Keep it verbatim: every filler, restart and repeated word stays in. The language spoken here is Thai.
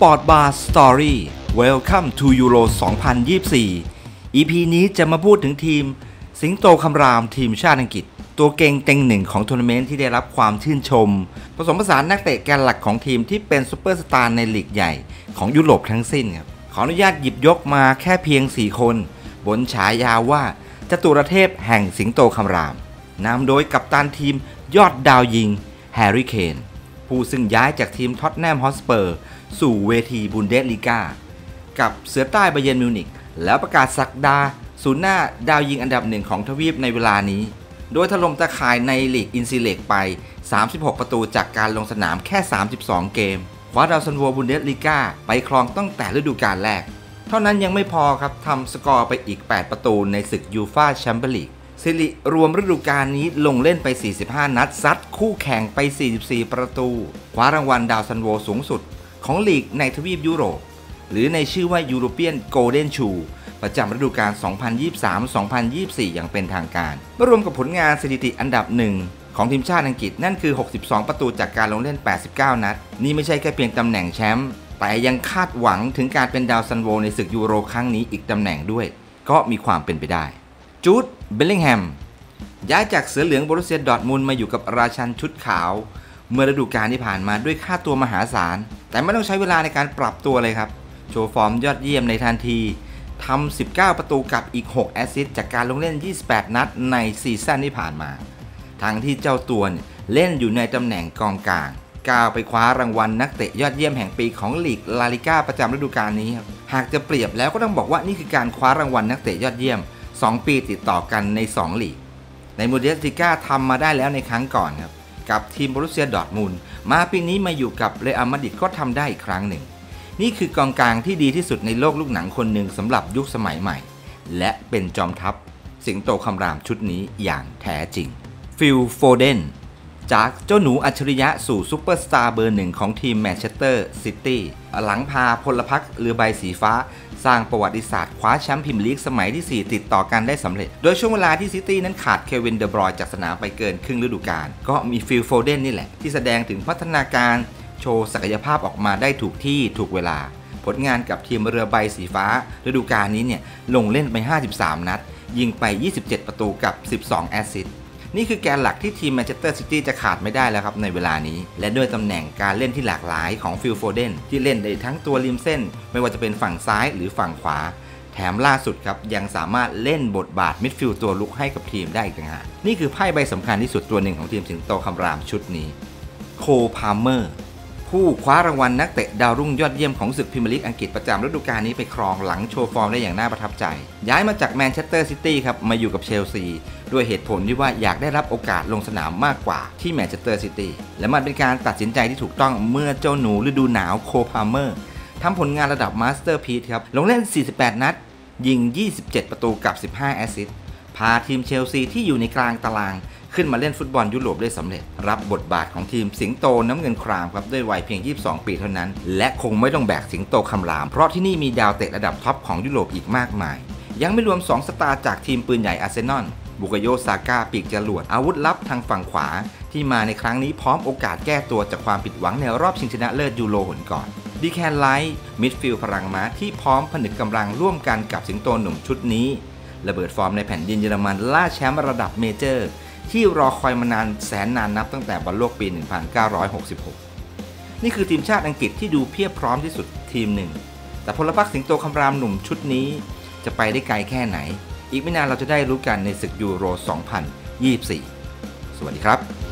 Sport Bar Story Welcome to Euro สองพันยี่สิบสี่ อี พี นี้จะมาพูดถึงทีมสิงโตคำรามทีมชาติอังกฤษตัวเก่งเต็งหนึ่งของทัวร์นาเมนต์ที่ได้รับความชื่นชมผสมผสานนักเตะแกนหลักของทีมที่เป็นซุปเปอร์สตาร์ในลีกใหญ่ของยุโรปทั้งสิ้นครับขออนุญาตหยิบยกมาแค่เพียงสี่คนบนฉายาว่าจตุรเทพแห่งสิงโตคำรามนำโดยกัปตันทีมยอดดาวยิงแฮร์รี่เคนผู้ซึ่งย้ายจากทีมท็อตแนมฮอตสเปอร์สู่เวทีบุนเดสลีกากับเสือใต้ไบเยิร์นมิวนิกแล้วประกาศศักดาศูนย์หน้าดาวยิงอันดับหนึ่งของทวีปในเวลานี้โดยถล่มตะข่ายในลีกอินซิเลกไปสามสิบหกประตูจากการลงสนามแค่สามสิบสองเกมคว้าดาวซันโวบุนเดสลีกาไปครองตั้งแต่ฤดูกาลแรกเท่านั้นยังไม่พอครับทำสกอร์ไปอีกแปดประตูในศึกยูฟ่าแชมเปี้ยนลีกสิริรวมฤดูกาลนี้ลงเล่นไปสี่สิบห้านัดซัดคู่แข่งไปสี่สิบสี่ประตูคว้ารางวัลดาวซันโวสูงสุดของลีกในทวีปยุโรปหรือในชื่อว่า European Golden Shoe ประจำฤดูกาล สองพันยี่สิบสาม สองพันยี่สิบสี่ อย่างเป็นทางการเมื่อรวมกับผลงานสถิติอันดับหนึ่งของทีมชาติอังกฤษนั่นคือหกสิบสองประตูจากการลงเล่นแปดสิบเก้านัดนี่ไม่ใช่แค่เพียงตำแหน่งแชมป์แต่ยังคาดหวังถึงการเป็นดาวซันโวในศึกยูโรครั้งนี้อีกตำแหน่งด้วยก็มีความเป็นไปได้จูด เบลลิงแฮมย้ายจากเสือเหลืองโบรุสเซียดอร์ทมุนด์มาอยู่กับราชันชุดขาวเมื่อฤดูกาลที่ผ่านมาด้วยค่าตัวมหาศาลแต่ไม่ต้องใช้เวลาในการปรับตัวเลยครับโชว์ฟอร์มยอดเยี่ยมในทันทีทำสิบเก้าประตูกับอีกหกแอสซิสต์จากการลงเล่นยี่สิบแปดนัดในซีซั่นที่ผ่านมาทั้งที่เจ้าตัวเล่นอยู่ในตำแหน่งกองกลางก้าวไปคว้ารางวัลนักเตะยอดเยี่ยมแห่งปีของลีกลาลิก้าประจำฤดูกาลนี้ครับหากจะเปรียบแล้วก็ต้องบอกว่านี่คือการคว้ารางวัลนักเตะยอดเยี่ยมสองปีติดต่อกันในสองลีกในบูนเดสลีกาทำมาได้แล้วในครั้งก่อนครับกับทีมโบรุสเซียดอร์ทมุนด์มาปีนี้มาอยู่กับเรอัลมาดริดก็ทำได้อีกครั้งหนึ่งนี่คือกองกลางที่ดีที่สุดในโลกลูกหนังคนหนึ่งสำหรับยุคสมัยใหม่และเป็นจอมทัพสิงโตคำรามชุดนี้อย่างแท้จริงฟิล โฟเดนจากเจ้าหนูอัจฉริยะสู่ซุปเปอร์สตาร์เบอร์หนึ่งของทีมแมนเชสเตอร์ซิตี้หลังพาพลพรรคเรือใบสีฟ้าสร้างประวัติศาสตร์คว้าแชมป์พรีเมียร์ลีกสมัยที่สี่ติดต่อกันได้สำเร็จโดยช่วงเวลาที่ซิตี้นั้นขาดเควินเดอบรอยน์จากสนามไปเกินครึ่งฤดูกาลก็มีฟิล โฟเดนนี่แหละที่แสดงถึงพัฒนาการโชว์ศักยภาพออกมาได้ถูกที่ถูกเวลาผลงานกับทีมเรือใบสีฟ้าฤดูกาลนี้เนี่ยลงเล่นไปห้าสิบสามนัดยิงไปยี่สิบเจ็ดประตูกับสิบสองแอสซิสต์นี่คือแกนหลักที่ทีมแมนเชสเตอร์ซิตี้จะขาดไม่ได้แล้วครับในเวลานี้และด้วยตำแหน่งการเล่นที่หลากหลายของฟิล โฟเดนที่เล่นได้ทั้งตัวริมเส้นไม่ว่าจะเป็นฝั่งซ้ายหรือฝั่งขวาแถมล่าสุดครับยังสามารถเล่นบทบาทมิดฟิลด์ตัวลุกให้กับทีมได้อีกต่างหากนี่คือไพ่ใบสำคัญที่สุดตัวหนึ่งของทีมสิงโตคำรามชุดนี้โคล พาล์เมอร์ผู้คว้ารางวัลนักเตะดาวรุ่งยอดเยี่ยมของศึกพรีเมียร์ลีกอังกฤษประจำฤดูกาลนี้ไปครองหลังโชว์ฟอร์มได้อย่างน่าประทับใจย้ายมาจากแมนเชสเตอร์ซิตี้ครับมาอยู่กับเชลซีด้วยเหตุผลที่ว่าอยากได้รับโอกาสลงสนามมากกว่าที่แมนเชสเตอร์ซิตี้และมันเป็นการตัดสินใจที่ถูกต้องเมื่อเจ้าหนูฤดูหนาวโคล พาล์เมอร์ทำผลงานระดับมาสเตอร์พีซครับลงเล่นสี่สิบแปดนัดยิงยี่สิบเจ็ดประตูกับสิบห้าแอสซิสต์พาทีมเชลซีที่อยู่ในกลางตารางขึ้นมาเล่นฟุตบอลยุโรปได้สำเร็จรับบทบาทของทีมสิงโตน้ำเงินครามครับด้วยวัยเพียงยี่สิบสองปีเท่านั้นและคงไม่ต้องแบกสิงโตคำรามเพราะที่นี่มีดาวเตะระดับท็อปของยุโรปอีกมากมายยังไม่รวมสองสตาร์จากทีมปืนใหญ่อาร์เซนอลบุกโยซาก้าปีกจรวดอาวุธลับทางฝั่งขวาที่มาในครั้งนี้พร้อมโอกาสแก้ตัวจากความผิดหวังในรอบชิงชนะเลิศยูโรหนก่อนดีแคนไลท์มิดฟิลด์พลังม้าที่พร้อมผนึกกำลังร่วมกันกับสิงโตหนุ่มชุดนี้ระเบิดฟอร์มในแผ่นดินเยอรมันล่าแชมป์ระดับเมเจอร์ที่รอคอยมานานแสนนานนับตั้งแต่บอลโลกปี หนึ่งพันเก้าร้อยหกสิบหก นี่คือทีมชาติอังกฤษที่ดูเพียบพร้อมที่สุดทีมหนึ่งแต่พลพรรคสิงโตคำรามหนุ่มชุดนี้จะไปได้ไกลแค่ไหนอีกไม่นานเราจะได้รู้กันในศึกยูโร สองพันยี่สิบสี่ สวัสดีครับ